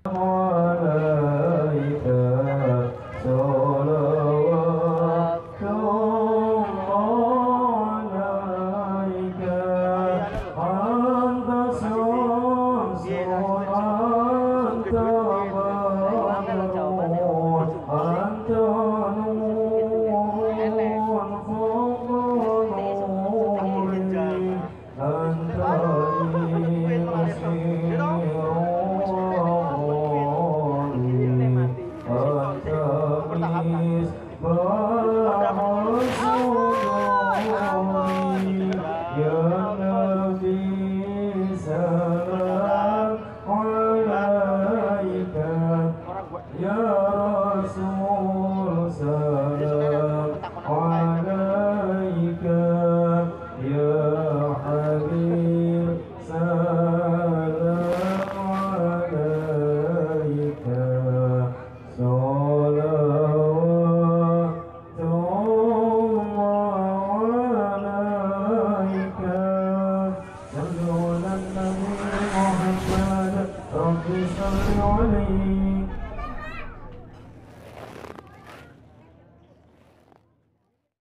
عليك صلوات الله عليك أنت شمس أنت بدر أنت نور فوق نوري أنت لي مسير Ya Rasul salam alaika ya Habib salam alaika salawatullah alaika sallu ala nabi Muhammad rabbi salli alaihi